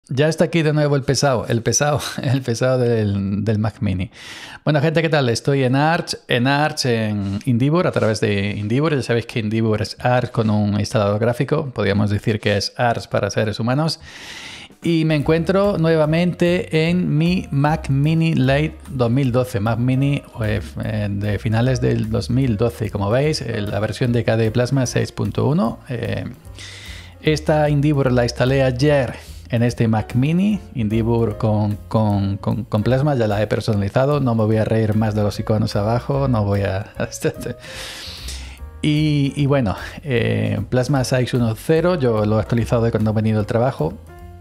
Ya está aquí de nuevo el pesado, el pesado del Mac Mini. Bueno, gente, ¿qué tal? Estoy en Arch, en Indivor, a través de Indivor. Ya sabéis que Indivor es Arch con un instalador gráfico. Podríamos decir que es Arch para seres humanos. Y me encuentro nuevamente en mi Mac Mini Late 2012. Mac Mini de finales del 2012. Como veis, la versión de KDE Plasma 6.1. Esta Indivor la instalé ayer en este Mac Mini, Indivor con Plasma. Ya la he personalizado, no me voy a reír más de los iconos abajo, no voy a... y bueno, Plasma 6.1.0, yo lo he actualizado de cuando ha venido el trabajo.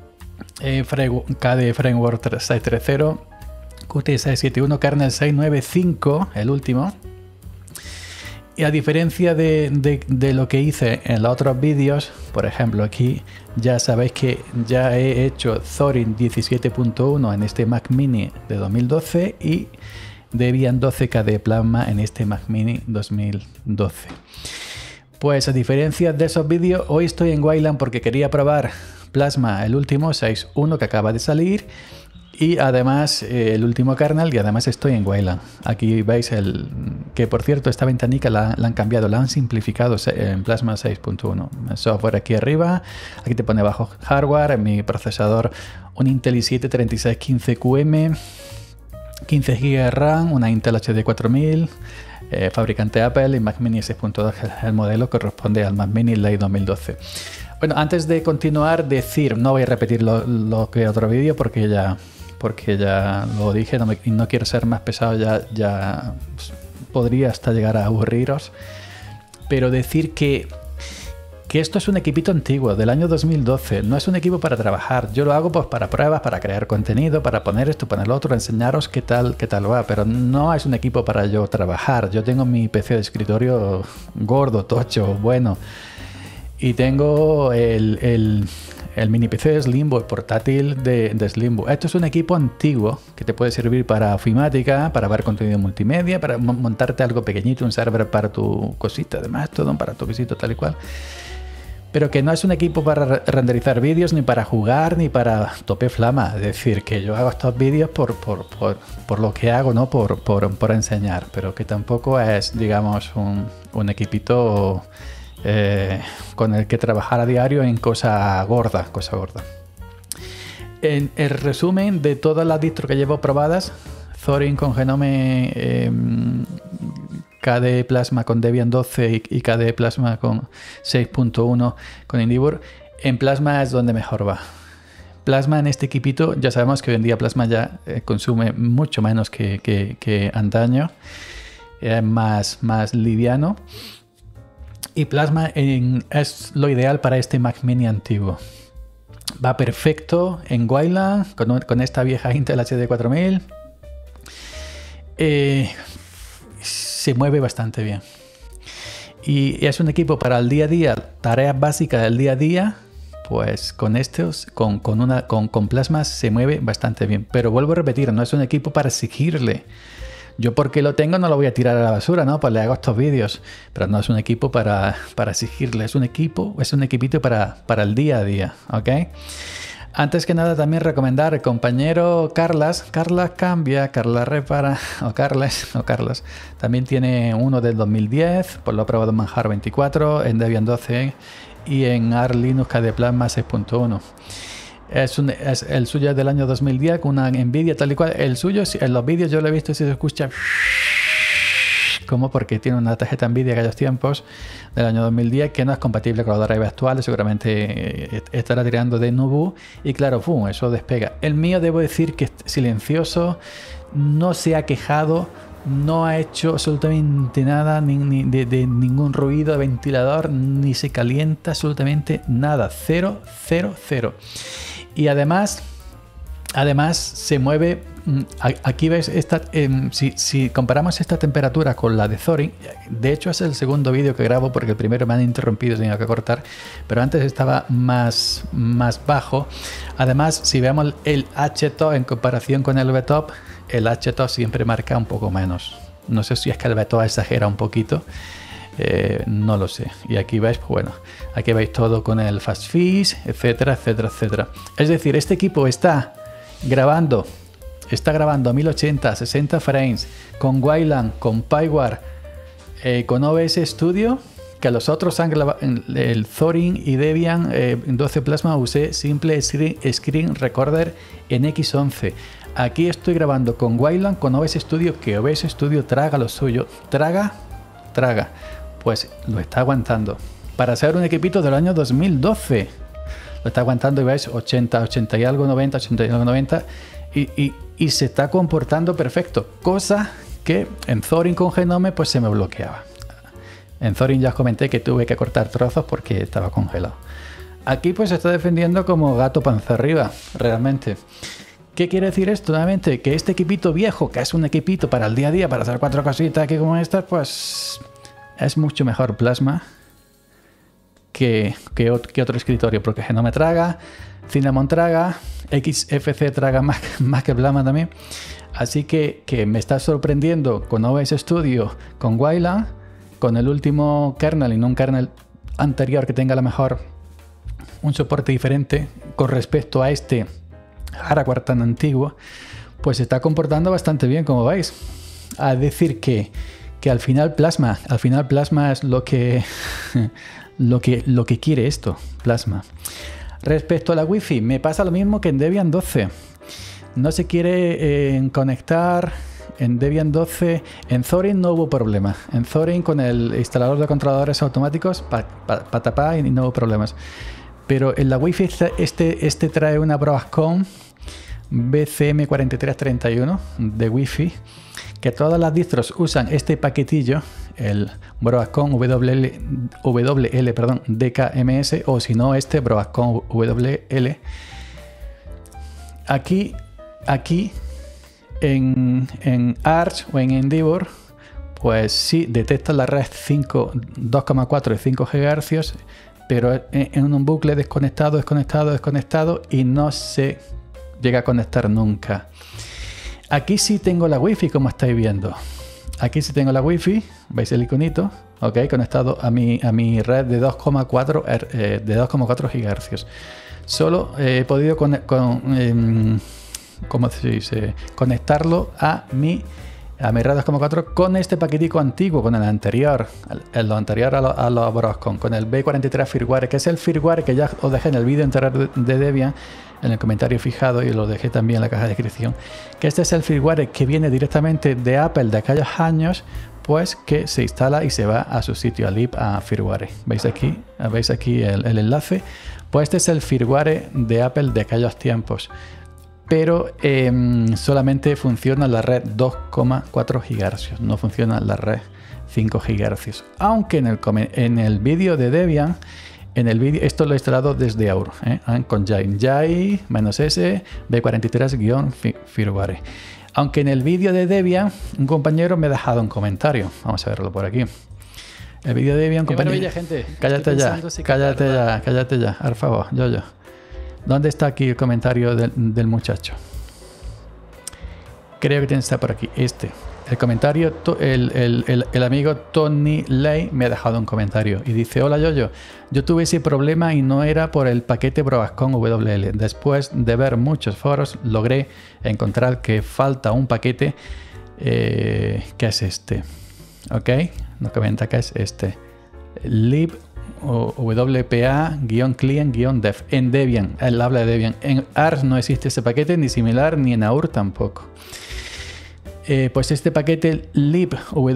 KDE Framework 6.3.0, Qt 6.7.1, kernel 6.9.5, el último. Y a diferencia de lo que hice en los otros vídeos, por ejemplo aquí ya sabéis que ya he hecho Zorin 17.1 en este Mac Mini de 2012 y Debian 12 KDE Plasma en este Mac Mini 2012. Pues a diferencia de esos vídeos, hoy estoy en Wayland porque quería probar Plasma, el último 6.1 que acaba de salir, y además el último kernel, y además estoy en Wayland. Aquí veis que, por cierto, esta ventanica la han cambiado, la han simplificado en Plasma 6.1. El software aquí arriba, aquí te pone bajo hardware, en mi procesador un Intel i7 3615QM, 15 GB de RAM, una Intel HD 4000, fabricante Apple, y Mac Mini 6.2, el modelo corresponde al Mac Mini Late 2012. Bueno, antes de continuar, decir, no voy a repetir lo que otro vídeo porque ya lo dije, no quiero ser más pesado, ya podría hasta llegar a aburriros, pero decir que esto es un equipito antiguo del año 2012, no es un equipo para trabajar. Yo lo hago pues para pruebas, para crear contenido, para poner esto, poner lo otro, enseñaros qué tal va, pero no es un equipo para yo trabajar. Yo tengo mi PC de escritorio gordo, tocho, bueno, y tengo el mini PC de Slimbook, portátil de Slimbook. Esto es un equipo antiguo que te puede servir para ofimática, para ver contenido multimedia, para montarte algo pequeñito, un server para tu cosita de Mastodon, para tu cosito tal y cual. Pero que no es un equipo para renderizar vídeos, ni para jugar, ni para tope flama. Es decir, que yo hago estos vídeos por lo que hago, no por enseñar. Pero que tampoco es, digamos, un equipito... con el que trabajar a diario en cosa gorda. En el resumen de todas las distros que llevo probadas, Zorin con Genome, KDE Plasma con Debian 12 y KDE Plasma con 6.1 con Indivor, en Plasma es donde mejor va. Plasma en este equipito, ya sabemos que hoy en día Plasma ya consume mucho menos que antaño, es más liviano. Y Plasma es lo ideal para este Mac Mini antiguo. Va perfecto en Wayland con esta vieja Intel HD 4000. Se mueve bastante bien. Y es un equipo para el día a día, tareas básicas del día a día. Pues con estos, con Plasma se mueve bastante bien. Pero vuelvo a repetir, no es un equipo para exigirle. Yo porque lo tengo no lo voy a tirar a la basura, ¿no? Pues le hago estos vídeos. Pero no es un equipo para exigirle. Es un equipito para el día a día, ¿ok? Antes que nada también recomendar al compañero Carlas Cambia, Carlas Repara, o Carlas. También tiene uno del 2010, pues lo he probado en Manjaro 24, en Debian 12 y en Arch Linux KDE Plasma 6.1. El suyo es del año 2010 con una Nvidia tal y cual. El suyo, en los vídeos yo lo he visto si se escucha como porque tiene una tarjeta Nvidia de aquellos tiempos del año 2010 que no es compatible con los drivers actuales. Seguramente estará tirando de Nubu y claro, eso despega. El mío debo decir que es silencioso, no se ha quejado, no ha hecho absolutamente nada, ni de ningún ruido de ventilador, ni se calienta absolutamente nada. Cero. Y además se mueve. Aquí ves si comparamos esta temperatura con la de Zorin, de hecho es el segundo vídeo que grabo porque el primero me han interrumpido y tenía que cortar, pero antes estaba más bajo. Además, si vemos el HTOP en comparación con el VTOP, el HTOP siempre marca un poco menos. No sé si es que el VTOP exagera un poquito, No lo sé. Y aquí veis, pues bueno, aquí veis todo con el Fast Fizz, etcétera, etcétera, etcétera. Es decir, este equipo está grabando a 1080, 60 frames, con Wayland, con Pyware, con OBS Studio, que los otros han grabado, el Thorin y Debian 12 Plasma usé Simple Screen Recorder en X11. Aquí estoy grabando con Wayland, con OBS Studio, que OBS Studio traga lo suyo. Traga. Pues lo está aguantando. Para ser un equipito del año 2012. Lo está aguantando y veis 80 y algo, 90, 80 y algo, 90. Y se está comportando perfecto. Cosa que en Thorin con Genome pues se me bloqueaba. En Thorin ya os comenté que tuve que cortar trozos porque estaba congelado. Aquí pues se está defendiendo como gato panza arriba, realmente. ¿Qué quiere decir esto? Nuevamente, que este equipito viejo, que es un equipito para el día a día, para hacer 4 cositas aquí como estas, pues es mucho mejor Plasma que otro escritorio, porque Genome traga, Cinnamon traga, XFC traga más que Plasma también. Así que me está sorprendiendo con OBS Studio, con Wayland, con el último kernel y no un kernel anterior que tenga a lo mejor un soporte diferente con respecto a este hardware tan antiguo, pues se está comportando bastante bien, como veis. A decir que al final Plasma es lo que quiere esto, Plasma. Respecto a la Wi-Fi, me pasa lo mismo que en Debian 12. No se quiere conectar en Debian 12. En Thorin no hubo problema. En Thorin con el instalador de controladores automáticos, patapá, y no hubo problemas. Pero en la Wi-Fi este trae una Broadcom BCM4331 de Wi-Fi, que todas las distros usan este paquetillo, el Broadcom WL DKMS, o si no este Broadcom WL. Aquí en Arch o en Endeavour, pues sí detecta la red 2,4 y 5 GHz, pero en un bucle desconectado y no se llega a conectar nunca. Aquí sí tengo la Wi-Fi, como estáis viendo. Aquí sí tengo la Wi-Fi, veis el iconito, ok, conectado a mi red de 2,4 GHz. Solo he podido ¿cómo se dice? Conectarlo a mi red 2,4 con este paquetico antiguo, con el anterior, lo anterior a los Broadcom, con el B43 firmware, que es el firmware que ya os dejé en el vídeo anterior de Debian, en el comentario fijado, y lo dejé también en la caja de descripción, que este es el firmware que viene directamente de Apple de aquellos años, pues que se instala y se va a su sitio, a lib, a firmware. ¿Veis aquí el enlace? Pues este es el firmware de Apple de aquellos tiempos. Pero solamente funciona la red 2,4 GHz, no funciona la red 5 GHz. Aunque en el vídeo de Debian, esto lo he instalado desde Auro, con Jai -S B43-firmware. Aunque en el vídeo de Debian, un compañero me ha dejado un comentario. Vamos a verlo por aquí. El vídeo de Debian, compañero. Maravilla, gente. Cállate ya, por favor, yo. ¿Dónde está aquí el comentario del muchacho? Creo que tiene que estar por aquí. El comentario, el amigo Tony Ley me ha dejado un comentario y dice: hola Yoyo, yo tuve ese problema y no era por el paquete Broadcom WL. Después de ver muchos foros logré encontrar que falta un paquete que es este. Ok, nos comenta que es este. Lib o WPA-client-dev en Debian, él habla de Debian. En Arch no existe ese paquete, ni similar, ni en Aur tampoco. Pues este paquete lib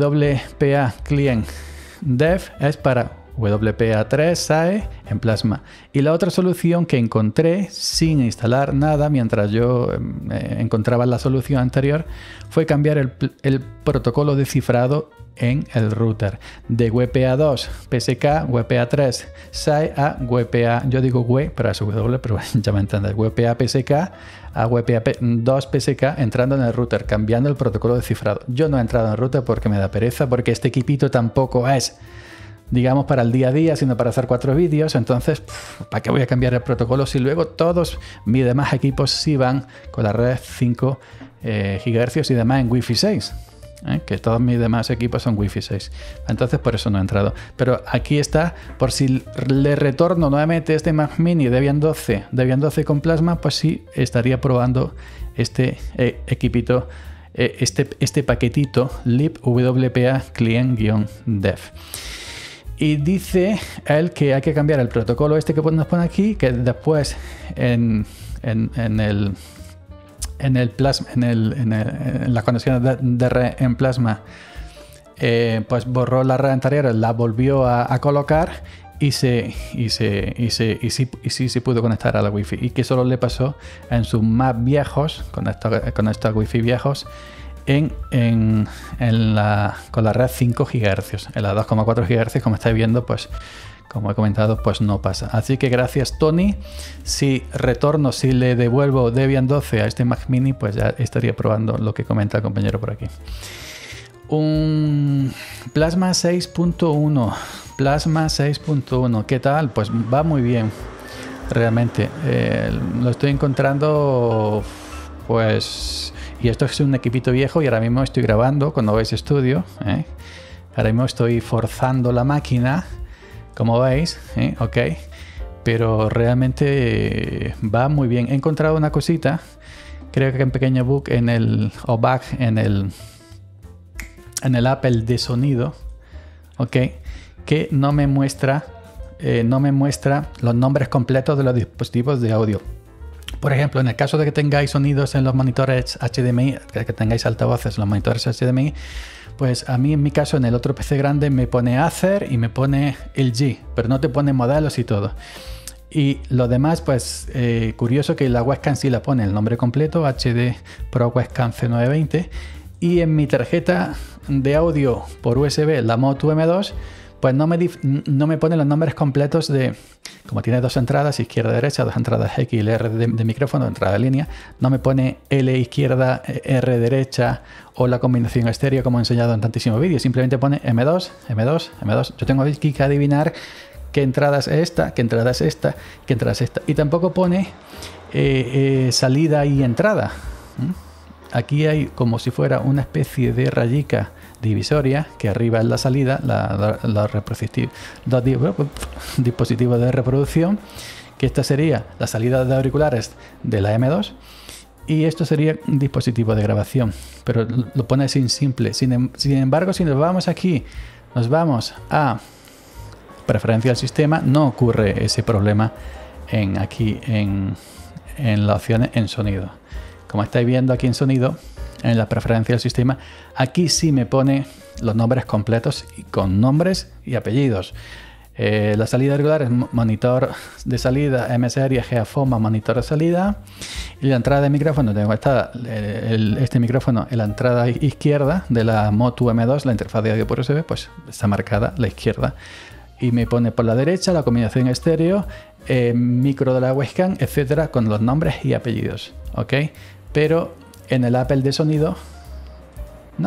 WPA-client-dev es para WPA3 SAE en Plasma. Y la otra solución que encontré sin instalar nada mientras yo encontraba la solución anterior fue cambiar el protocolo de cifrado en el router de WPA2 PSK, WPA3 SAE a WPA, yo digo WE, pero es W, pero ya me entiendes, WPA PSK a WPA2 PSK, entrando en el router, cambiando el protocolo de cifrado. Yo no he entrado en el router porque me da pereza, porque este equipito tampoco es, digamos, para el día a día, sino para hacer 4 vídeos. Entonces, ¿para qué voy a cambiar el protocolo si luego todos mis demás equipos sí van con la red 5 GHz y demás en Wi-Fi 6? que todos mis demás equipos son Wi-Fi 6. Entonces por eso no he entrado. Pero aquí está, por si le retorno nuevamente este Mac Mini Debian 12 con Plasma, pues sí estaría probando este equipito, este paquetito libwpa client-dev. Y dice él que hay que cambiar el protocolo este que nos pone aquí, que después en las conexiones de red en Plasma, pues borró la red anterior, la volvió a colocar y sí se pudo conectar a la Wi-Fi, y que solo le pasó en sus Mac viejos, con estos Wi-Fi viejos, con la red 5 GHz. En la 2,4 GHz, como estáis viendo, pues como he comentado, pues no pasa. Así que gracias, Tony. Si le devuelvo Debian 12 a este Mac Mini, pues ya estaría probando lo que comenta el compañero por aquí. Un Plasma 6.1. Plasma 6.1. ¿Qué tal? Pues va muy bien. Realmente. Lo estoy encontrando, pues... Y esto es un equipito viejo y ahora mismo estoy grabando con OBS Studio. Ahora mismo estoy forzando la máquina, como veis, ok, pero realmente va muy bien. He encontrado una cosita, creo que un pequeño bug en el Apple de sonido, ok, que no me muestra los nombres completos de los dispositivos de audio. Por ejemplo, en el caso de que tengáis sonidos en los monitores HDMI, que tengáis altavoces en los monitores HDMI, pues a mí en mi caso en el otro PC grande me pone Acer y me pone LG, pero no te pone modelos y todo. Y lo demás, pues curioso que la webcam sí la pone el nombre completo, HD Pro Webcam C920, y en mi tarjeta de audio por USB, la Motu M2, pues no me pone los nombres completos de, como tiene dos entradas, izquierda y derecha, dos entradas X y R de micrófono, entrada de línea, no me pone L izquierda, R derecha o la combinación estéreo como he enseñado en tantísimos vídeos, simplemente pone M2, M2, M2. Yo tengo aquí que adivinar qué entrada es esta, qué entrada es esta, qué entrada es esta. Y tampoco pone salida y entrada. Aquí hay como si fuera una especie de rayica divisoria, que arriba es la salida, los dispositivos de reproducción, que esta sería la salida de auriculares de la M2 y esto sería un dispositivo de grabación, pero lo pone sin simple. Sin embargo, si nos vamos aquí, nos vamos a preferencia del sistema, no ocurre ese problema aquí en la opción en sonido. Como estáis viendo aquí en sonido, en la preferencia del sistema, aquí sí me pone los nombres completos y con nombres y apellidos. La salida regular es monitor de salida M-Serie GA-FOMA, monitor de salida. Y la entrada de micrófono, tengo este micrófono en la entrada izquierda de la Motu M2, la interfaz de audio por USB, pues está marcada la izquierda. Y me pone por la derecha la combinación estéreo, micro de la webcam, etcétera, con los nombres y apellidos. ¿Ok? Pero en el Apple de sonido, no.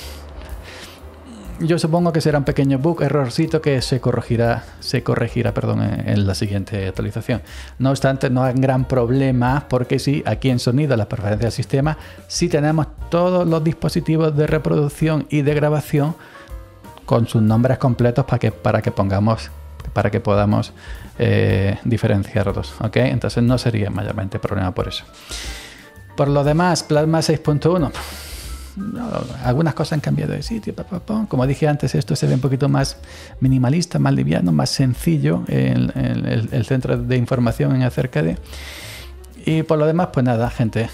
Yo supongo que será un pequeño bug, errorcito que se corregirá, en la siguiente actualización. No obstante, no hay gran problema, porque sí, aquí en sonido, las preferencias del sistema, sí tenemos todos los dispositivos de reproducción y de grabación con sus nombres completos para que podamos diferenciarlos. ¿Ok? Entonces no sería mayormente problema por eso. Por lo demás, Plasma 6.1, algunas cosas han cambiado de sitio. Como dije antes, esto se ve un poquito más minimalista, más liviano, más sencillo en el centro de información en acerca de... Y por lo demás, pues nada, gente.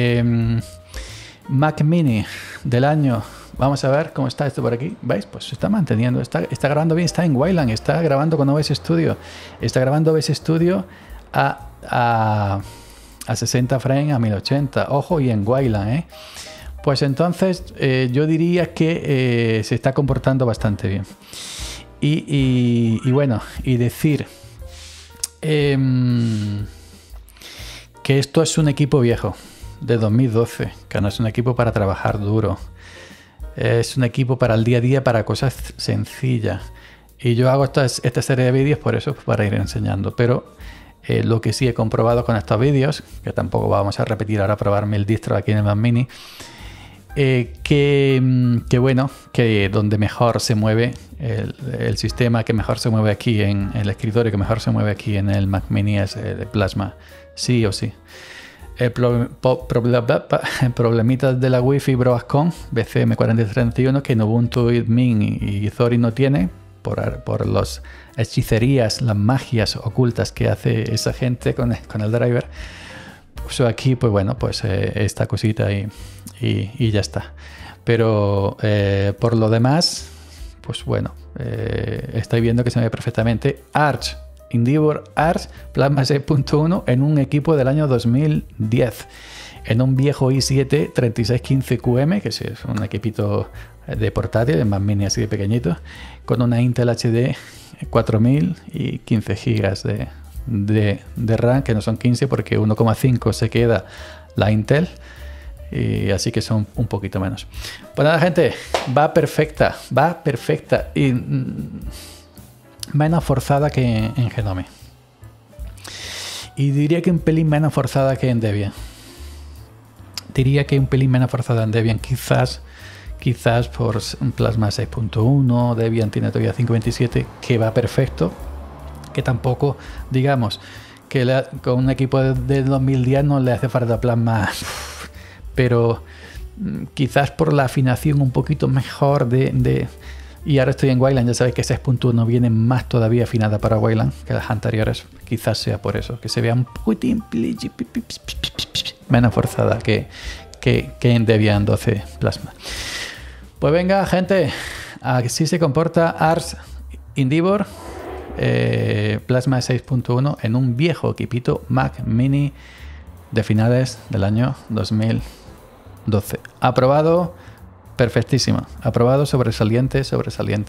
Mac Mini del año, vamos a ver cómo está esto por aquí. ¿Veis? Pues se está manteniendo, está grabando bien, está en Wayland, está grabando con OBS Studio. Está grabando OBS Studio a 60 frames, a 1080, ojo, y en Wayland, pues entonces yo diría que se está comportando bastante bien. Y bueno, y decir que esto es un equipo viejo de 2012, que no es un equipo para trabajar duro, es un equipo para el día a día, para cosas sencillas, y yo hago esta serie de vídeos por eso, para ir enseñando. Pero lo que sí he comprobado con estos vídeos, que tampoco vamos a repetir ahora, probar 1000 distros aquí en el Mac Mini, que bueno, que donde mejor se mueve el sistema que mejor se mueve aquí en el escritorio, que mejor se mueve aquí en el Mac Mini es el Plasma, sí o sí. El problemitas de la Wi-Fi Broadcom BCM4031 que Ubuntu Admin y Zorin no tiene por las hechicerías, las magias ocultas que hace esa gente con el driver. Pues aquí, pues bueno, pues esta cosita y ya está. Pero por lo demás, pues bueno, estáis viendo que se ve perfectamente. Arch, Endeavour Arch Plasma 6.1 en un equipo del año 2010, en un viejo i7 3615QM, que es un equipito de portátil, de Mac Mini así de pequeñito, con una Intel HD 4000 y 15 GB de RAM, que no son 15 porque 1,5 se queda la Intel, y así que son un poquito menos. Pues nada, gente, va perfecta y menos forzada que en Genome, y diría que un pelín menos forzada que en Debian. Quizás por un Plasma 6.1. Debian tiene todavía 527 que va perfecto, que tampoco digamos que con un equipo de 2010 no le hace falta Plasma, pero quizás por la afinación un poquito mejor y ahora estoy en Wayland, ya sabéis que 6.1 viene más todavía afinada para Wayland que las anteriores, quizás sea por eso, que se vea un poquitín menos forzada que en Debian 12 Plasma. Pues venga, gente, así se comporta Arch Endeavour Plasma 6.1 en un viejo equipito Mac Mini de finales del año 2012. Aprobado, perfectísimo. Aprobado, sobresaliente. Así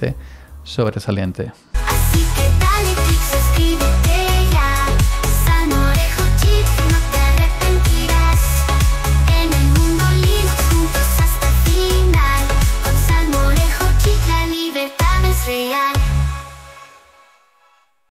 que dale click, suscríbete ya. Salmorejo Chip, no te arrepentirás. En el mundo Linux juntos hasta el final. Con Salmorejo Chip la libertad es real.